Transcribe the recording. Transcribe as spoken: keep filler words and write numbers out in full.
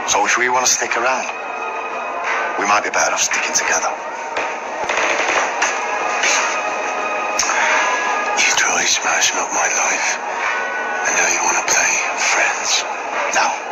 So if we want to stick around, we might be better off sticking together. You tried smashing up my life, and now you want to play friends. No.